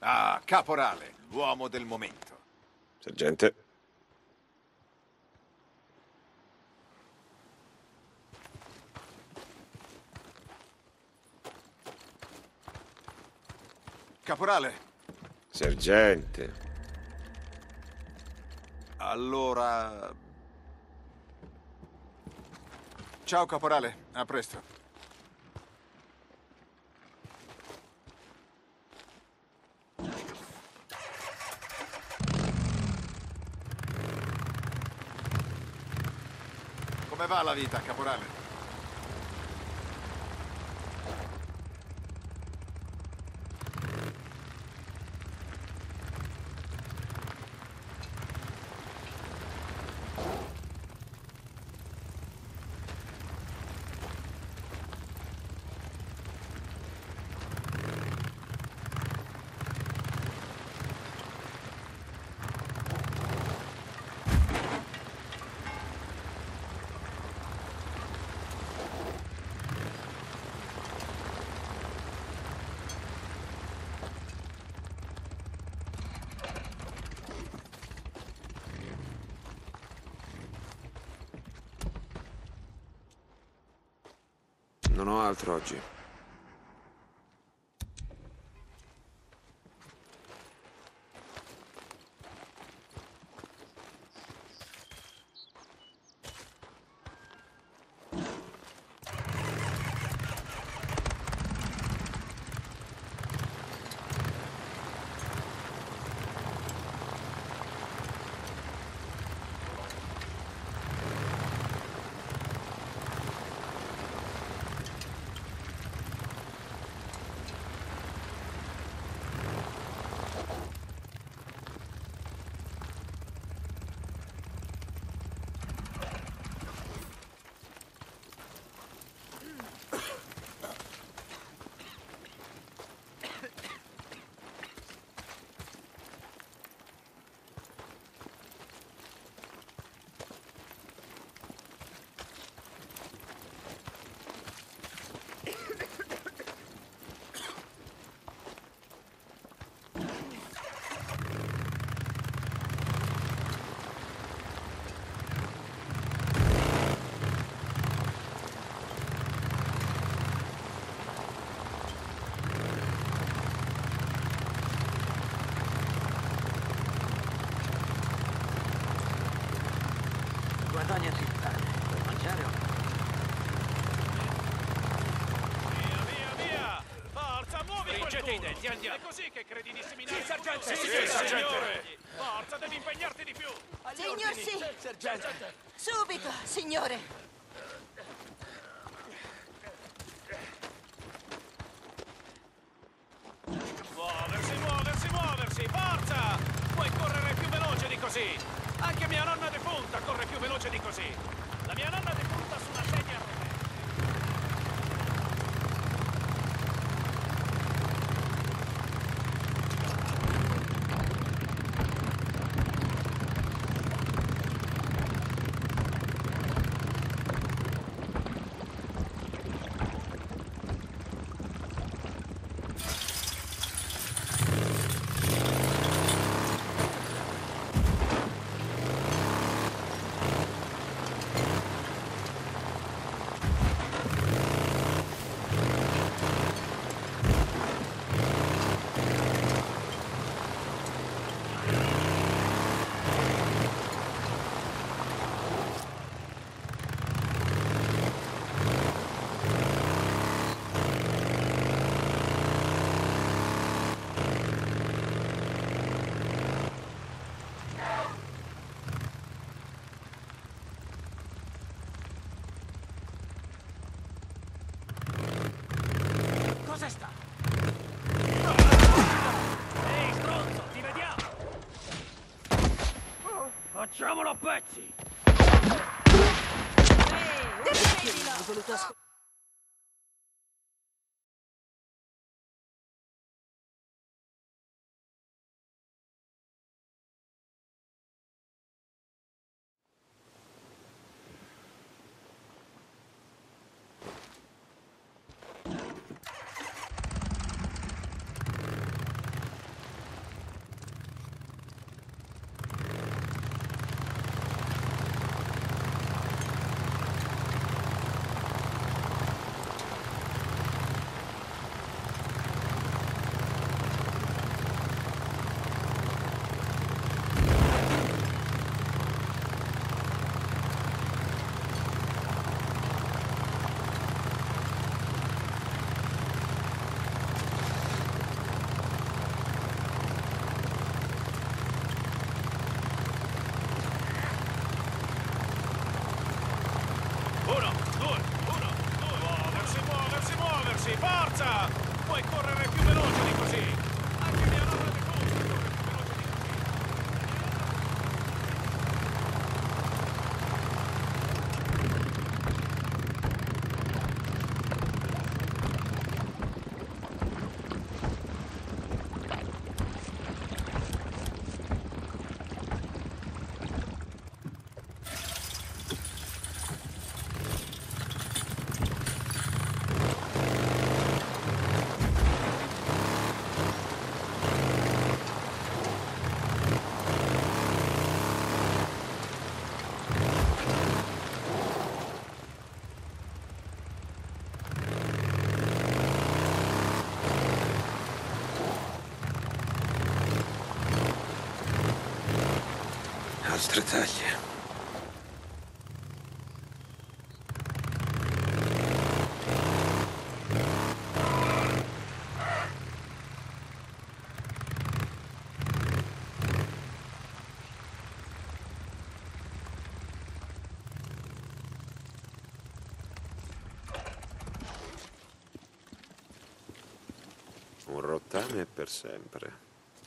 Ah, caporale, l'uomo del momento. Sergente. Caporale, Sergente. allora... Ciao, caporale. A presto. Come va la vita, caporale? Non ho altro oggi. Guadagnati il pane. Vuoi mangiare o no? Via! Forza, muovi Stringete i quel denti, culo! andiamo! È così che credi di seminare? Sì, sergente! Sì, signore! Forza, devi impegnarti di più! Signor sì! Sergente! Subito, signore! Muoversi! Forza! Puoi correre più veloce di così! Anche mia nonna defunta corre più veloce di così! La mia nonna defunta su una sedia a rotelle! Cosa sta? Ehi, stronzo, ti vediamo! Facciamolo a pezzi! Hai voluto forza! Puoi correre più veloce di così! Anche mia nonna defunta corre più veloce di così! Altre taglie. Un rottame per sempre.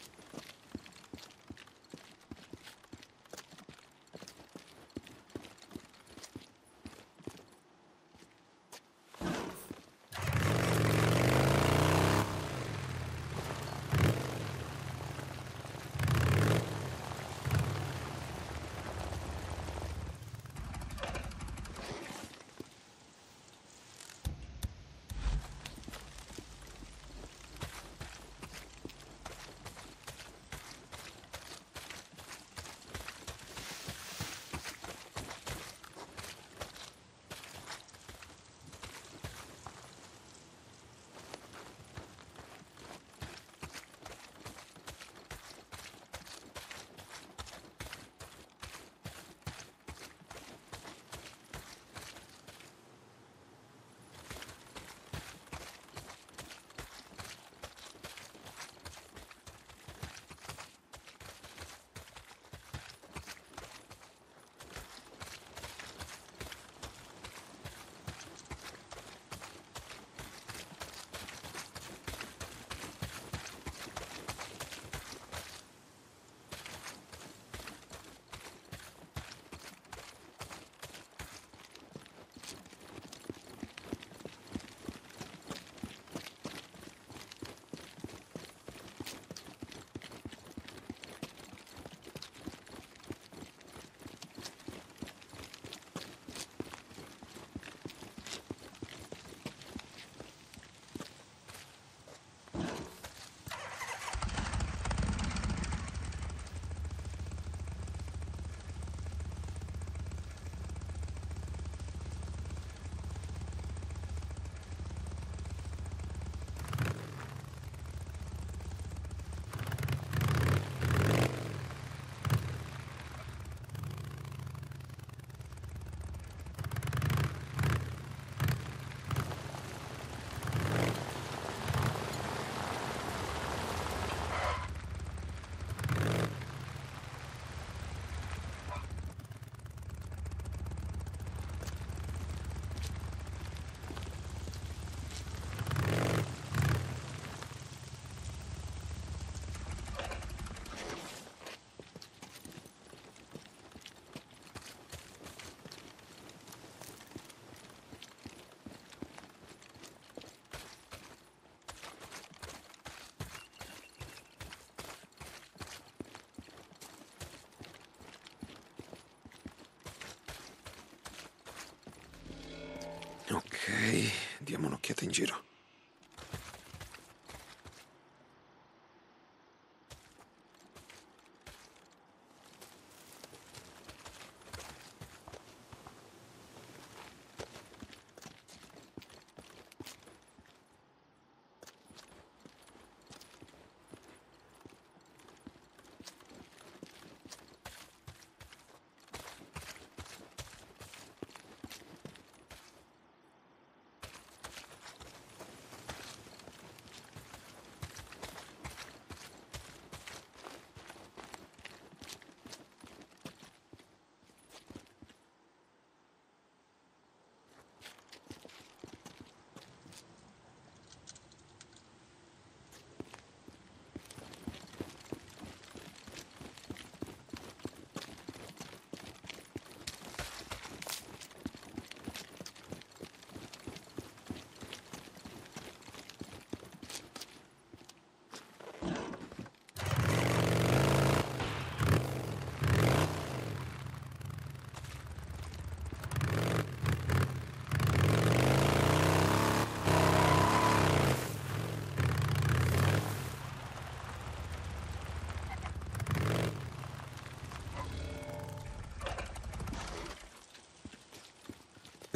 Ok, diamo un'occhiata in giro.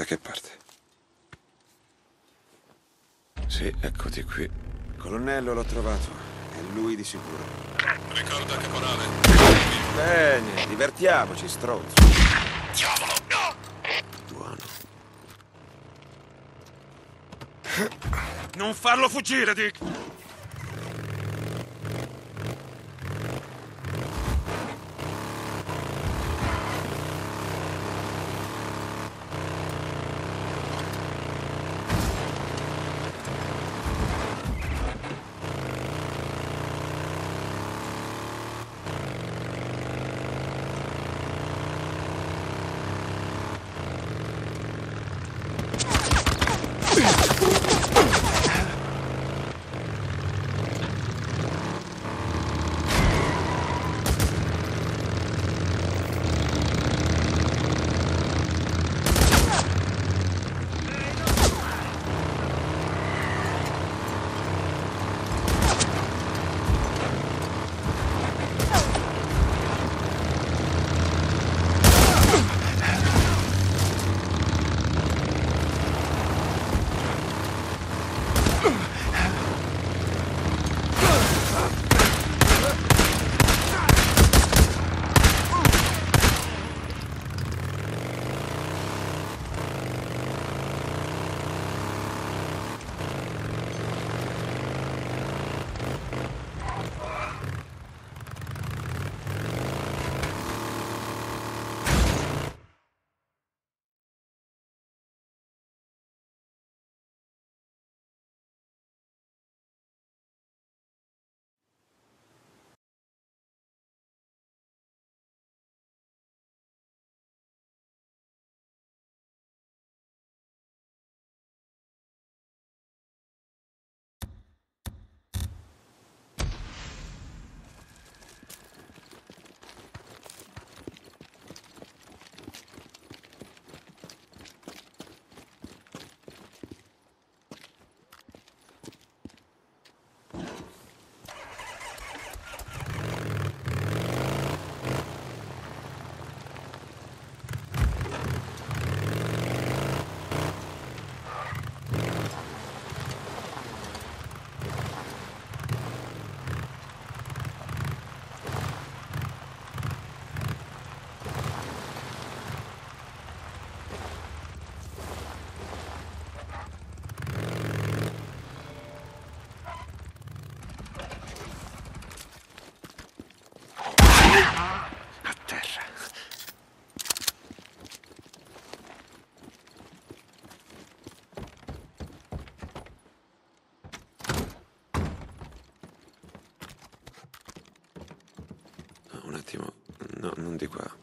che parte? Sì, eccoti qui. Colonnello, l'ho trovato. È lui di sicuro. Ricorda, caporale. Bene, divertiamoci, stronzo. Diavolo, no! Buono. Non farlo fuggire, Dick! Un attimo, no, non di qua.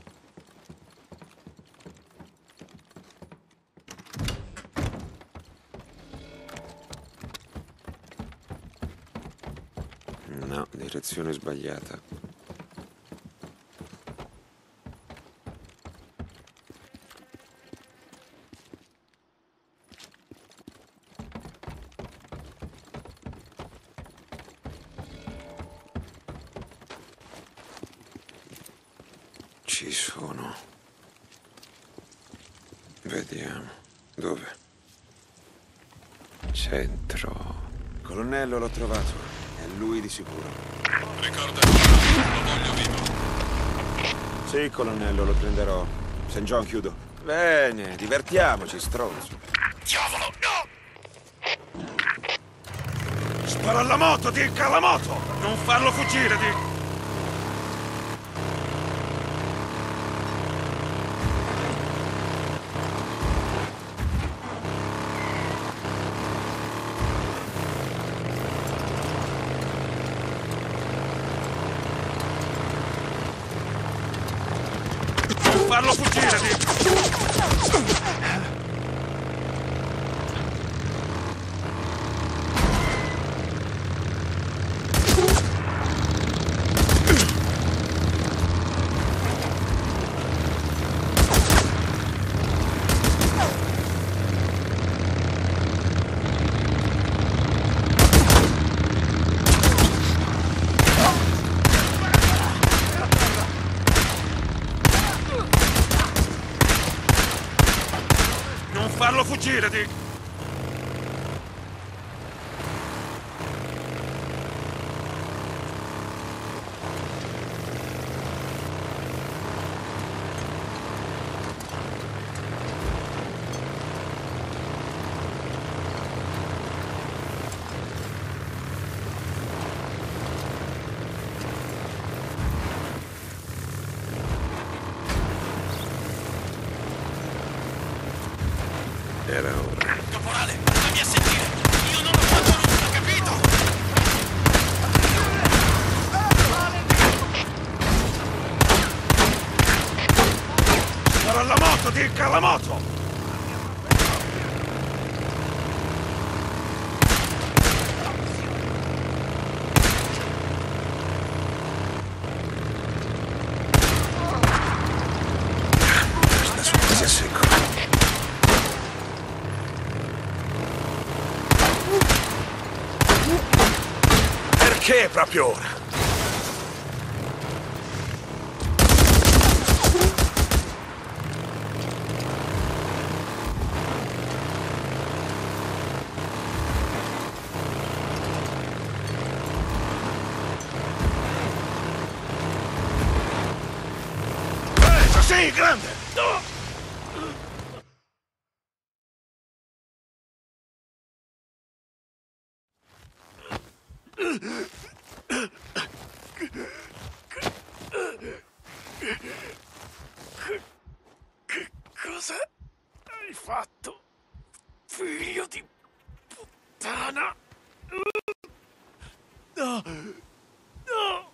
No, direzione sbagliata. Ci sono. Vediamo. Dove? Centro. Colonnello, l'ho trovato. È lui di sicuro. Ricorda, lo voglio vivo. Sì, colonnello, lo prenderò. St. John, chiudo. Bene, divertiamoci, stronzo. Diavolo, no! Spara alla moto, Dick, alla moto! Non farlo fuggire, Dick! Non farlo fuggire, Dick! Non farlo fuggire, Dick! Era ora. Caporale, fammi a sentire! Io non ho fatto nulla, capito? Spara alla moto, Dick, alla moto! Sta su quasi a secco. Perché proprio ora? Preso, sì, grande! No! Che cosa hai fatto, figlio di puttana? No! No!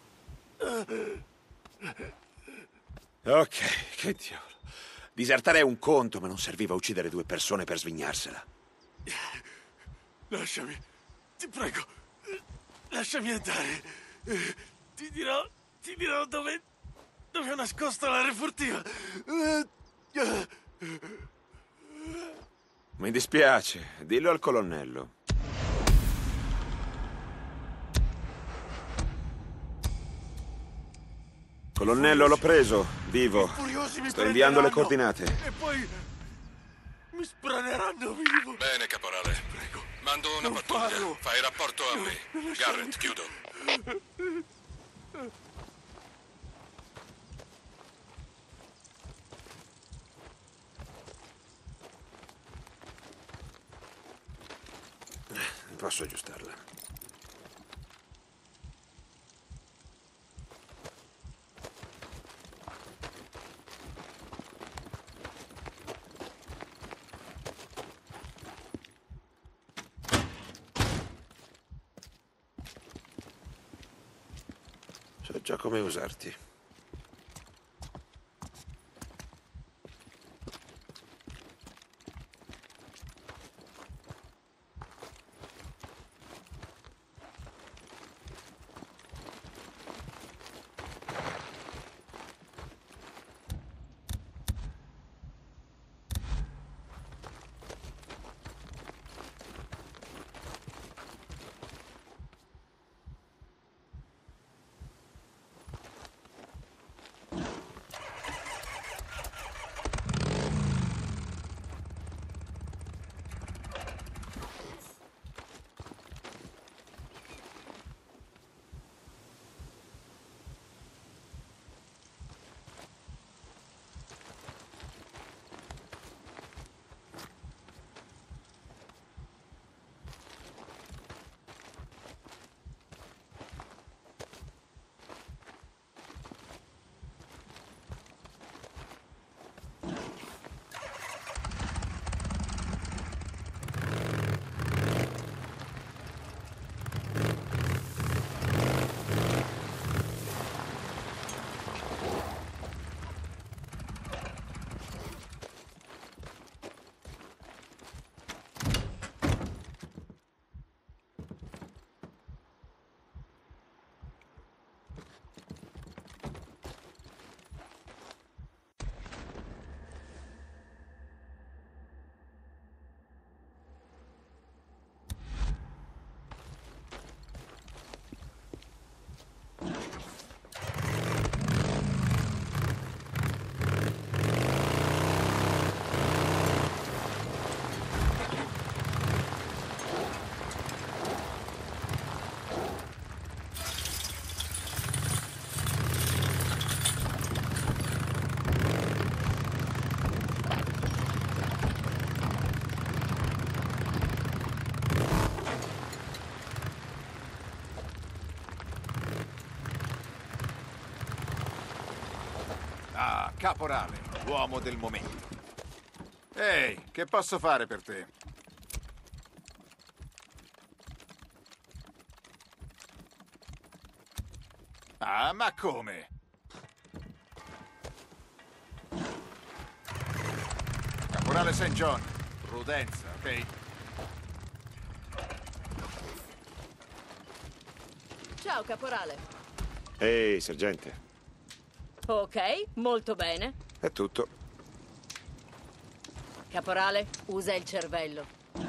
Ok, che diavolo. Disertare è un conto, ma non serviva uccidere due persone per svignarsela. Lasciami, ti prego, lasciami andare. Ti dirò dove ho nascosto la refurtiva. Mi dispiace, dillo al colonnello. Colonnello, l'ho preso, vivo. Furiosi mi Sto inviando le prenderanno. coordinate. E poi mi spraneranno vivo. Bene, caporale. Prego. Mando una Non pattuglia. farlo. Fai rapporto a me. non lasciarmi. Garrett, chiudo. Posso aggiustarla. So già come usarti. Caporale, uomo del momento. Ehi, che posso fare per te? Ah, ma come? Caporale St. John, prudenza, ok? Ciao, caporale. Ehi, sergente. Ok, molto bene. È tutto. Caporale, usa il cervello.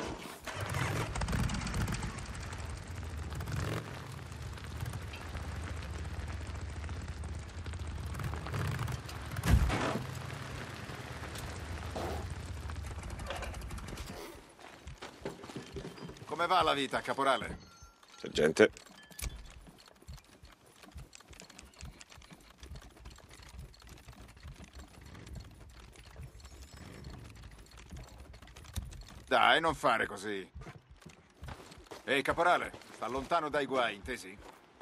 Come va la vita, caporale? Sergente. Dai, non fare così. Ehi, caporale, sta lontano dai guai, intesi?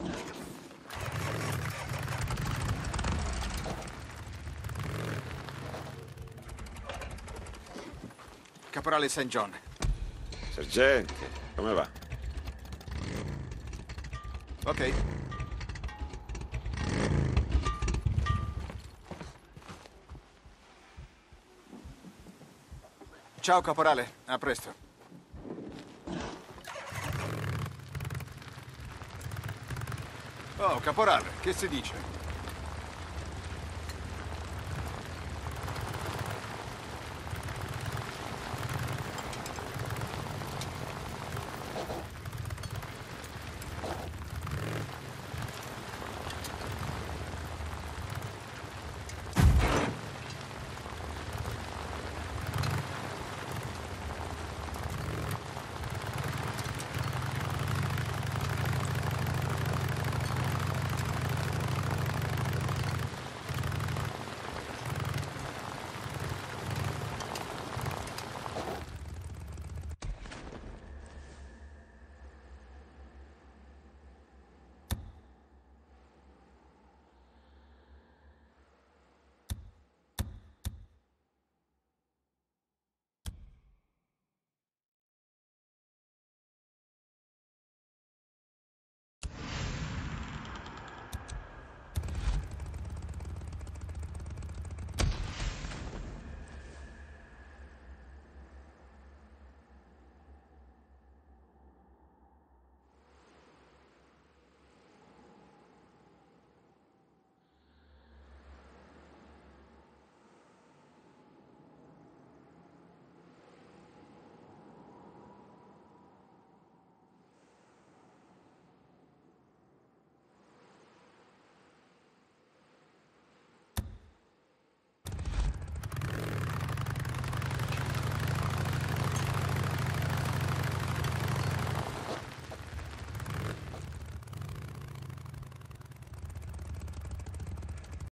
Caporale St. John. Sergente, come va? Ok. Ciao, caporale. A presto. Oh, caporale, che si dice?